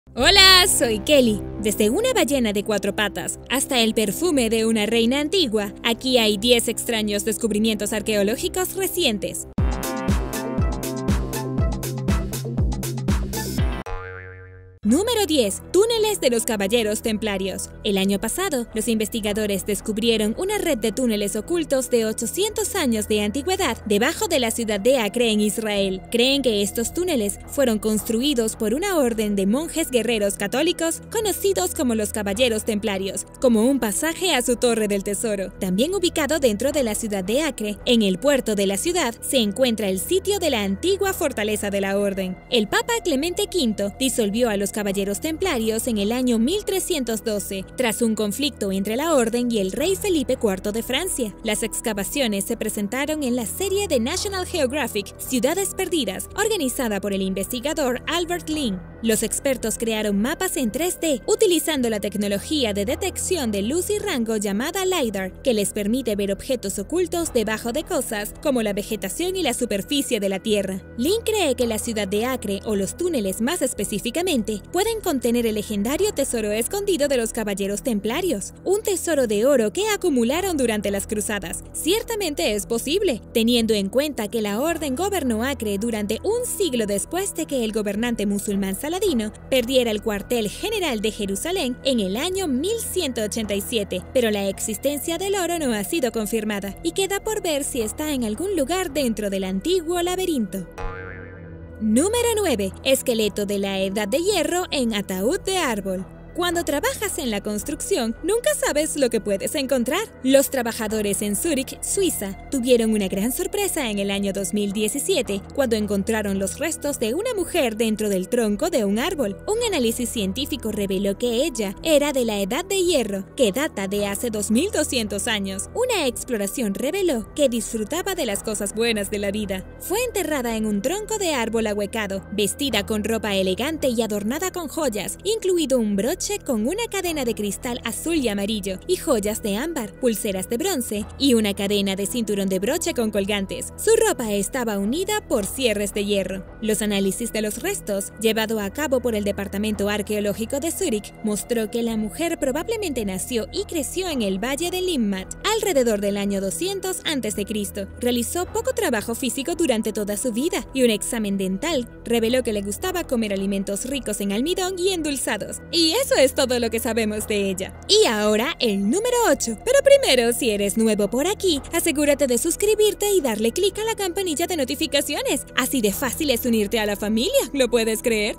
Hola, soy Kelly. Desde una ballena de 4 patas hasta el perfume de una reina antigua, aquí hay 10 extraños descubrimientos arqueológicos recientes. Número 10. Túneles de los Caballeros Templarios. El año pasado, los investigadores descubrieron una red de túneles ocultos de 800 años de antigüedad debajo de la ciudad de Acre en Israel. Creen que estos túneles fueron construidos por una orden de monjes guerreros católicos conocidos como los Caballeros Templarios, como un pasaje a su Torre del Tesoro. También ubicado dentro de la ciudad de Acre, en el puerto de la ciudad, se encuentra el sitio de la antigua fortaleza de la orden. El Papa Clemente V disolvió a los Caballeros Templarios en el año 1312, tras un conflicto entre la orden y el rey Felipe IV de Francia. Las excavaciones se presentaron en la serie de National Geographic Ciudades Perdidas, organizada por el investigador Albert Lin. Los expertos crearon mapas en 3D utilizando la tecnología de detección de luz y rango llamada LiDAR, que les permite ver objetos ocultos debajo de cosas como la vegetación y la superficie de la Tierra. Lin cree que la ciudad de Acre, o los túneles más específicamente, pueden contener el legendario tesoro escondido de los Caballeros Templarios, un tesoro de oro que acumularon durante las cruzadas. Ciertamente es posible, teniendo en cuenta que la orden gobernó Acre durante un siglo después de que el gobernante musulmán Saladino perdiera el cuartel general de Jerusalén en el año 1187, pero la existencia del oro no ha sido confirmada y queda por ver si está en algún lugar dentro del antiguo laberinto. Número 9. Esqueleto de la Edad de Hierro en ataúd de árbol. Cuando trabajas en la construcción, nunca sabes lo que puedes encontrar. Los trabajadores en Zúrich, Suiza, tuvieron una gran sorpresa en el año 2017 cuando encontraron los restos de una mujer dentro del tronco de un árbol. Un análisis científico reveló que ella era de la Edad de Hierro, que data de hace 2200 años. Una exploración reveló que disfrutaba de las cosas buenas de la vida. Fue enterrada en un tronco de árbol ahuecado, vestida con ropa elegante y adornada con joyas, incluido un broche con una cadena de cristal azul y amarillo y joyas de ámbar, pulseras de bronce y una cadena de cinturón de broche con colgantes. Su ropa estaba unida por cierres de hierro. Los análisis de los restos, llevado a cabo por el Departamento Arqueológico de Zúrich, mostró que la mujer probablemente nació y creció en el Valle de Limmat alrededor del año 200 a.C. Realizó poco trabajo físico durante toda su vida y un examen dental reveló que le gustaba comer alimentos ricos en almidón y endulzados. Y eso es todo lo que sabemos de ella. Y ahora el número 8. Pero primero, si eres nuevo por aquí, asegúrate de suscribirte y darle clic a la campanilla de notificaciones. Así de fácil es unirte a la familia, ¿lo puedes creer?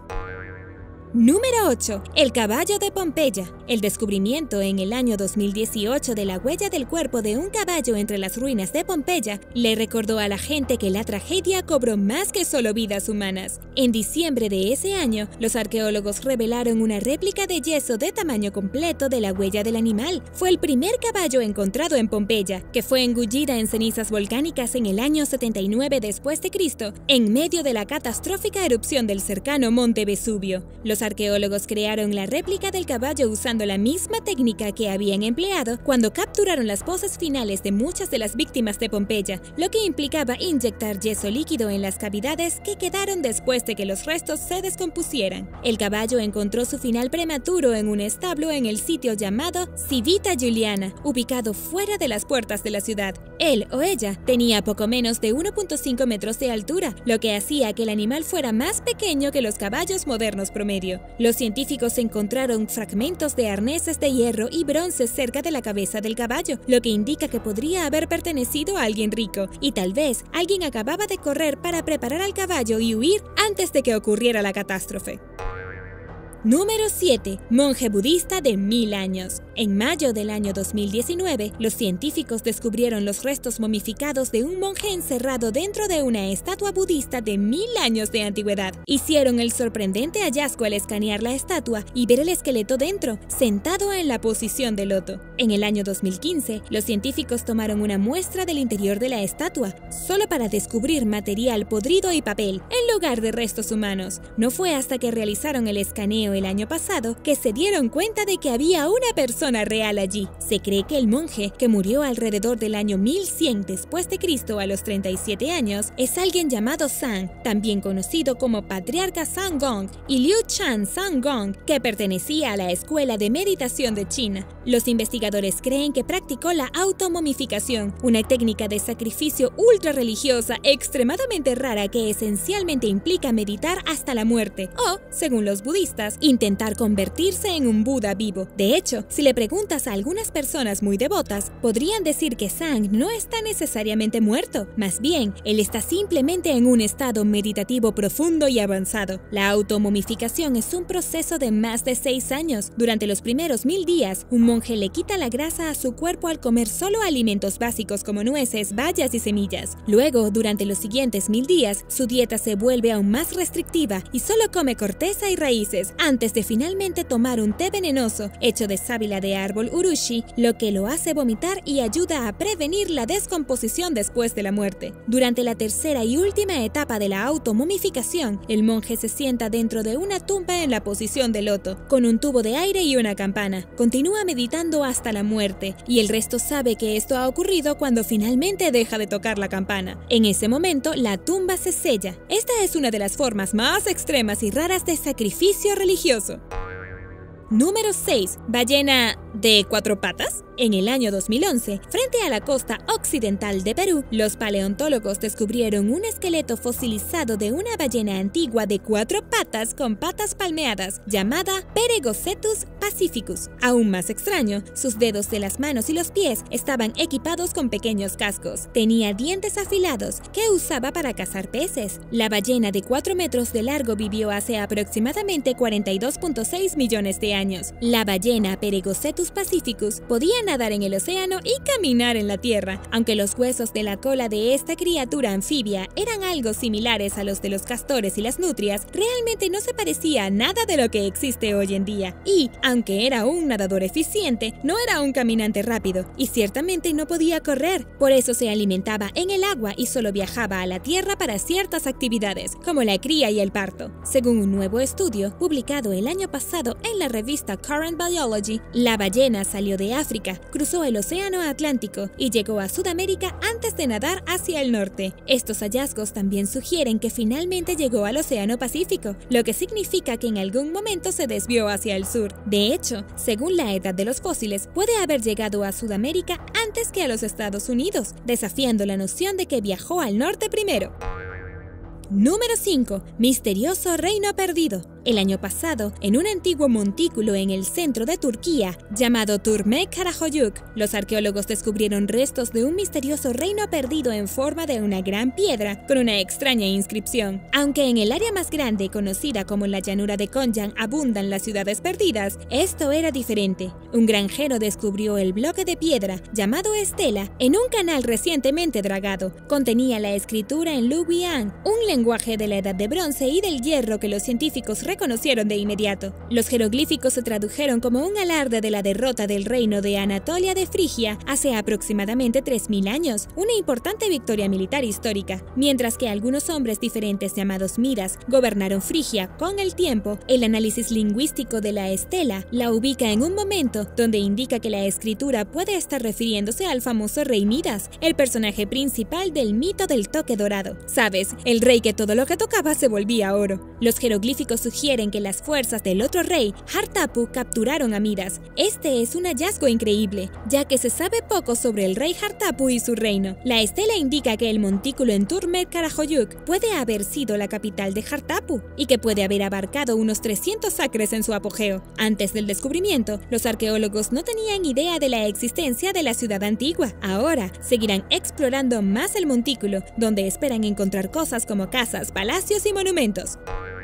Número 8. El caballo de Pompeya. El descubrimiento en el año 2018 de la huella del cuerpo de un caballo entre las ruinas de Pompeya le recordó a la gente que la tragedia cobró más que solo vidas humanas. En diciembre de ese año, los arqueólogos revelaron una réplica de yeso de tamaño completo de la huella del animal. Fue el primer caballo encontrado en Pompeya, que fue engullida en cenizas volcánicas en el año 79 después de Cristo, en medio de la catastrófica erupción del cercano monte Vesubio. Los arqueólogos crearon la réplica del caballo usando la misma técnica que habían empleado cuando capturaron las poses finales de muchas de las víctimas de Pompeya, lo que implicaba inyectar yeso líquido en las cavidades que quedaron después de que los restos se descompusieran. El caballo encontró su final prematuro en un establo en el sitio llamado Civita Juliana, ubicado fuera de las puertas de la ciudad. Él o ella tenía poco menos de 1.5 metros de altura, lo que hacía que el animal fuera más pequeño que los caballos modernos promedio. Los científicos encontraron fragmentos de arneses de hierro y bronce cerca de la cabeza del caballo, lo que indica que podría haber pertenecido a alguien rico, y tal vez alguien acababa de correr para preparar al caballo y huir antes de que ocurriera la catástrofe. Número 7. Monje budista de 1000 años. En mayo del año 2019, los científicos descubrieron los restos momificados de un monje encerrado dentro de una estatua budista de 1000 años de antigüedad. Hicieron el sorprendente hallazgo al escanear la estatua y ver el esqueleto dentro, sentado en la posición de loto. En el año 2015, los científicos tomaron una muestra del interior de la estatua, solo para descubrir material podrido y papel, en lugar de restos humanos. No fue hasta que realizaron el escaneo océano el año pasado que se dieron cuenta de que había una persona real allí. Se cree que el monje, que murió alrededor del año 1100 después de Cristo a los 37 años, es alguien llamado Zhang, también conocido como Patriarca Zhang y Liu Chan Zhang, que pertenecía a la escuela de meditación de China. Los investigadores creen que practicó la automomificación, una técnica de sacrificio ultra religiosa extremadamente rara que esencialmente implica meditar hasta la muerte o, según los budistas, intentar convertirse en un Buda vivo. De hecho, si le preguntas a algunas personas muy devotas, podrían decir que Zhang no está necesariamente muerto, más bien, él está simplemente en un estado meditativo profundo y avanzado. La automomificación es un proceso de más de 6 años. Durante los primeros 1000 días, un monje le quita la grasa a su cuerpo al comer solo alimentos básicos como nueces, bayas y semillas. Luego, durante los siguientes 1000 días, su dieta se vuelve aún más restrictiva y solo come corteza y raíces, antes de finalmente tomar un té venenoso hecho de sábila de árbol urushi, lo que lo hace vomitar y ayuda a prevenir la descomposición después de la muerte. Durante la tercera y última etapa de la automomificación, el monje se sienta dentro de una tumba en la posición de loto, con un tubo de aire y una campana. Continúa meditando hasta la muerte, y el resto sabe que esto ha ocurrido cuando finalmente deja de tocar la campana. En ese momento, la tumba se sella. Esta es una de las formas más extremas y raras de sacrificio religioso. Número 6. ¿Ballena de 4 patas? En el año 2011, frente a la costa occidental de Perú, los paleontólogos descubrieron un esqueleto fosilizado de una ballena antigua de 4 patas con patas palmeadas, llamada Peregocetus pacificus. Aún más extraño, sus dedos de las manos y los pies estaban equipados con pequeños cascos. Tenía dientes afilados que usaba para cazar peces. La ballena de 4 metros de largo vivió hace aproximadamente 42.6 millones de años. La ballena Peregocetus pacificus podía nadar en el océano y caminar en la tierra. Aunque los huesos de la cola de esta criatura anfibia eran algo similares a los de los castores y las nutrias, realmente no se parecía a nada de lo que existe hoy en día. Y, aunque era un nadador eficiente, no era un caminante rápido y ciertamente no podía correr. Por eso se alimentaba en el agua y solo viajaba a la tierra para ciertas actividades, como la cría y el parto. Según un nuevo estudio publicado el año pasado en la revista Current Biology, la ballena salió de África, cruzó el océano Atlántico y llegó a Sudamérica antes de nadar hacia el norte. Estos hallazgos también sugieren que finalmente llegó al océano Pacífico, lo que significa que en algún momento se desvió hacia el sur. De hecho, según la edad de los fósiles, puede haber llegado a Sudamérica antes que a los Estados Unidos, desafiando la noción de que viajó al norte primero. Número 5. Misterioso reino perdido. El año pasado, en un antiguo montículo en el centro de Turquía, llamado Turmek Karakoyuk, los arqueólogos descubrieron restos de un misterioso reino perdido en forma de una gran piedra con una extraña inscripción. Aunque en el área más grande, conocida como la llanura de Konya, abundan las ciudades perdidas, esto era diferente. Un granjero descubrió el bloque de piedra, llamado Estela, en un canal recientemente dragado. Contenía la escritura en Luwian, un lenguaje de la Edad de Bronce y del Hierro que los científicos reconocieron de inmediato. Los jeroglíficos se tradujeron como un alarde de la derrota del reino de Anatolia de Frigia hace aproximadamente 3000 años, una importante victoria militar histórica. Mientras que algunos hombres diferentes llamados Midas gobernaron Frigia con el tiempo, el análisis lingüístico de la estela la ubica en un momento donde indica que la escritura puede estar refiriéndose al famoso rey Midas, el personaje principal del mito del toque dorado. ¿Sabes? El rey que todo lo que tocaba se volvía oro. Los jeroglíficos sugieren que las fuerzas del otro rey, Hartapu, capturaron a Midas. Este es un hallazgo increíble, ya que se sabe poco sobre el rey Hartapu y su reino. La estela indica que el montículo en Turmek Karakoyuk puede haber sido la capital de Hartapu y que puede haber abarcado unos 300 acres en su apogeo. Antes del descubrimiento, los arqueólogos no tenían idea de la existencia de la ciudad antigua. Ahora, seguirán explorando más el montículo, donde esperan encontrar cosas como casas, palacios y monumentos.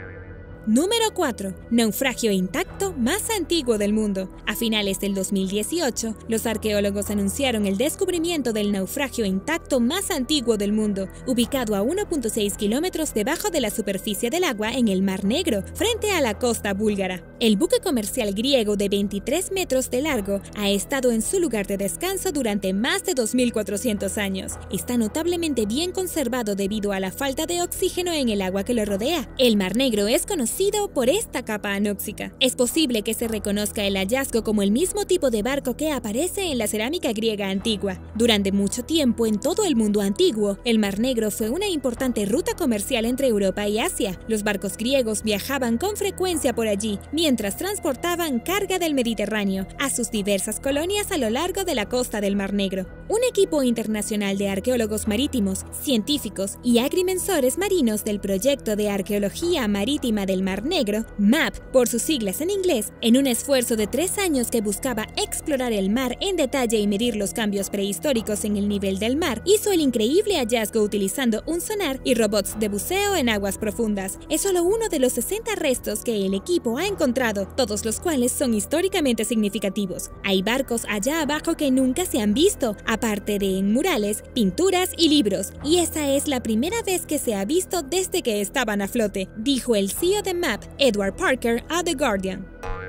Número 4. Naufragio intacto más antiguo del mundo. A finales del 2018, los arqueólogos anunciaron el descubrimiento del naufragio intacto más antiguo del mundo, ubicado a 1.6 kilómetros debajo de la superficie del agua en el Mar Negro, frente a la costa búlgara. El buque comercial griego de 23 metros de largo ha estado en su lugar de descanso durante más de 2400 años. Está notablemente bien conservado debido a la falta de oxígeno en el agua que lo rodea. El Mar Negro es conocido producido por esta capa anóxica. Es posible que se reconozca el hallazgo como el mismo tipo de barco que aparece en la cerámica griega antigua. Durante mucho tiempo en todo el mundo antiguo, el Mar Negro fue una importante ruta comercial entre Europa y Asia. Los barcos griegos viajaban con frecuencia por allí, mientras transportaban carga del Mediterráneo a sus diversas colonias a lo largo de la costa del Mar Negro. Un equipo internacional de arqueólogos marítimos, científicos y agrimensores marinos del Proyecto de Arqueología Marítima del Mar Negro, MAP por sus siglas en inglés, en un esfuerzo de 3 años que buscaba explorar el mar en detalle y medir los cambios prehistóricos en el nivel del mar, hizo el increíble hallazgo utilizando un sonar y robots de buceo en aguas profundas. Es solo uno de los 60 restos que el equipo ha encontrado, todos los cuales son históricamente significativos. Hay barcos allá abajo que nunca se han visto, aparte de en murales, pinturas y libros, y esa es la primera vez que se ha visto desde que estaban a flote, dijo el CEO de MAP, Edward Parker, a The Guardian.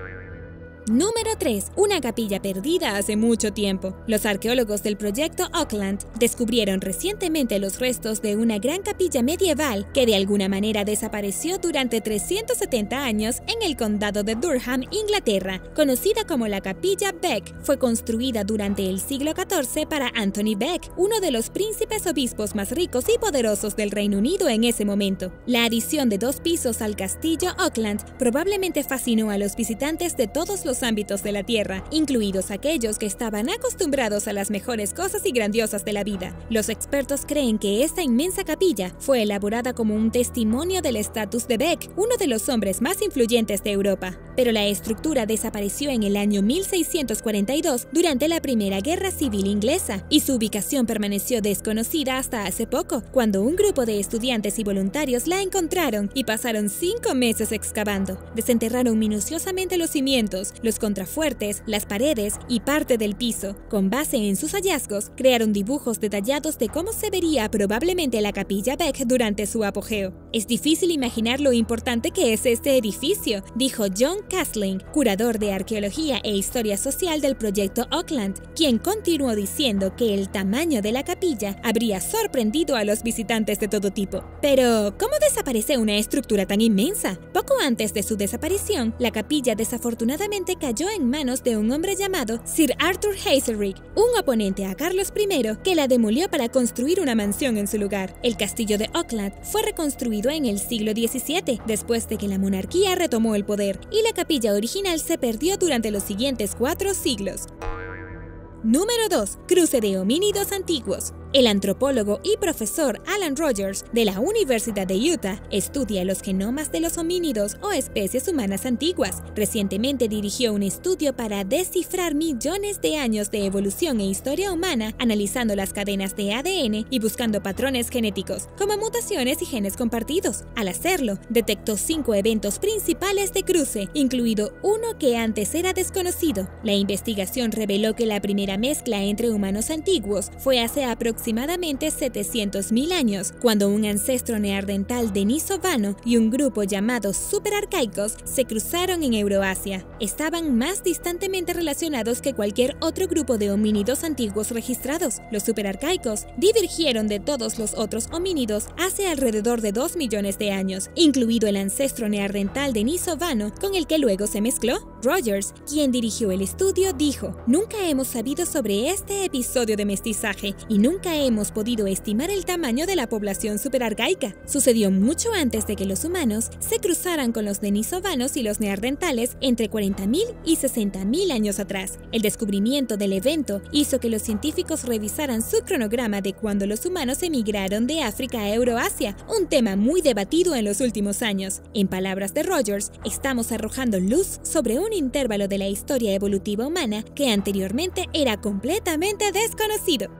Número 3. Una capilla perdida hace mucho tiempo. Los arqueólogos del proyecto Auckland descubrieron recientemente los restos de una gran capilla medieval que de alguna manera desapareció durante 370 años en el condado de Durham, Inglaterra. Conocida como la Capilla Beck, fue construida durante el siglo XIV para Anthony Beck, uno de los príncipes obispos más ricos y poderosos del Reino Unido en ese momento. La adición de 2 pisos al castillo Auckland probablemente fascinó a los visitantes de todos los ámbitos de la tierra, incluidos aquellos que estaban acostumbrados a las mejores cosas y grandiosas de la vida. Los expertos creen que esta inmensa capilla fue elaborada como un testimonio del estatus de Beck, uno de los hombres más influyentes de Europa. Pero la estructura desapareció en el año 1642 durante la Primera Guerra Civil Inglesa y su ubicación permaneció desconocida hasta hace poco, cuando un grupo de estudiantes y voluntarios la encontraron y pasaron 5 meses excavando. Desenterraron minuciosamente los cimientos, los contrafuertes, las paredes y parte del piso. Con base en sus hallazgos, crearon dibujos detallados de cómo se vería probablemente la Capilla Beck durante su apogeo. Es difícil imaginar lo importante que es este edificio, dijo John Castling, curador de arqueología e historia social del proyecto Auckland, quien continuó diciendo que el tamaño de la capilla habría sorprendido a los visitantes de todo tipo. Pero, ¿cómo desaparece una estructura tan inmensa? Poco antes de su desaparición, la capilla desafortunadamente cayó en manos de un hombre llamado Sir Arthur Haselrig, un oponente a Carlos I que la demolió para construir una mansión en su lugar. El castillo de Auckland fue reconstruido en el siglo XVII, después de que la monarquía retomó el poder, y la capilla original se perdió durante los siguientes 4 siglos. Número 2. Cruce de homínidos antiguos. El antropólogo y profesor Alan Rogers de la Universidad de Utah estudia los genomas de los homínidos o especies humanas antiguas. Recientemente dirigió un estudio para descifrar millones de años de evolución e historia humana, analizando las cadenas de ADN y buscando patrones genéticos, como mutaciones y genes compartidos. Al hacerlo, detectó 5 eventos principales de cruce, incluido uno que antes era desconocido. La investigación reveló que la primera mezcla entre humanos antiguos fue hace aproximadamente 700.000 años, cuando un ancestro neandertal denisovano y un grupo llamados superarcaicos se cruzaron en Euroasia. Estaban más distantemente relacionados que cualquier otro grupo de homínidos antiguos registrados. Los superarcaicos divergieron de todos los otros homínidos hace alrededor de 2 millones de años, incluido el ancestro neandertal denisovano con el que luego se mezcló. Rogers, quien dirigió el estudio, dijo: "Nunca hemos sabido sobre este episodio de mestizaje y nunca hemos podido estimar el tamaño de la población superarcaica. Sucedió mucho antes de que los humanos se cruzaran con los denisovanos y los neandertales entre 40.000 y 60.000 años atrás. El descubrimiento del evento hizo que los científicos revisaran su cronograma de cuando los humanos emigraron de África a Euroasia, un tema muy debatido en los últimos años. En palabras de Rogers, estamos arrojando luz sobre un intervalo de la historia evolutiva humana que anteriormente era completamente desconocido".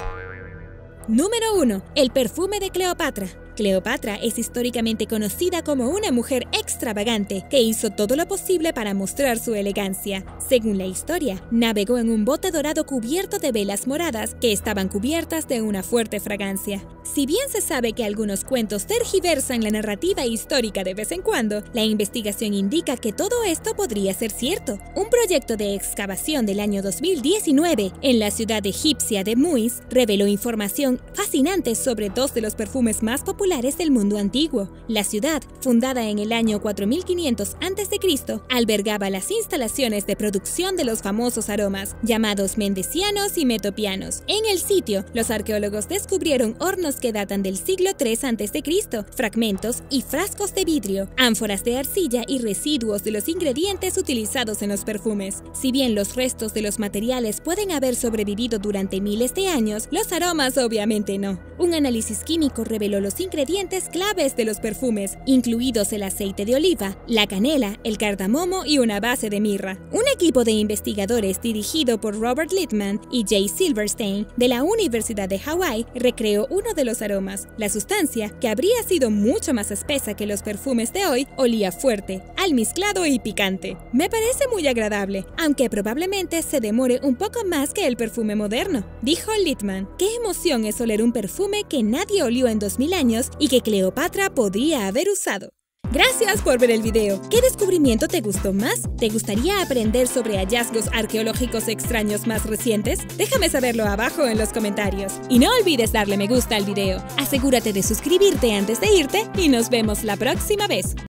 Número 1. El perfume de Cleopatra. Cleopatra es históricamente conocida como una mujer extravagante que hizo todo lo posible para mostrar su elegancia. Según la historia, navegó en un bote dorado cubierto de velas moradas que estaban cubiertas de una fuerte fragancia. Si bien se sabe que algunos cuentos tergiversan la narrativa histórica de vez en cuando, la investigación indica que todo esto podría ser cierto. Un proyecto de excavación del año 2019 en la ciudad egipcia de Muis reveló información fascinante sobre 2 de los perfumes más populares populares del mundo antiguo. La ciudad, fundada en el año 4500 a.C., albergaba las instalaciones de producción de los famosos aromas, llamados mendecianos y metopianos. En el sitio, los arqueólogos descubrieron hornos que datan del siglo III a.C., fragmentos y frascos de vidrio, ánforas de arcilla y residuos de los ingredientes utilizados en los perfumes. Si bien los restos de los materiales pueden haber sobrevivido durante miles de años, los aromas obviamente no. Un análisis químico reveló los ingredientes claves de los perfumes, incluidos el aceite de oliva, la canela, el cardamomo y una base de mirra. Un equipo de investigadores dirigido por Robert Littman y Jay Silverstein de la Universidad de Hawái recreó uno de los aromas. La sustancia, que habría sido mucho más espesa que los perfumes de hoy, olía fuerte, almizclado y picante. Me parece muy agradable, aunque probablemente se demore un poco más que el perfume moderno, dijo Littman. Qué emoción es oler un perfume que nadie olió en 2000 años y que Cleopatra podría haber usado. Gracias por ver el video. ¿Qué descubrimiento te gustó más? ¿Te gustaría aprender sobre hallazgos arqueológicos extraños más recientes? Déjame saberlo abajo en los comentarios. Y no olvides darle me gusta al video. Asegúrate de suscribirte antes de irte y nos vemos la próxima vez.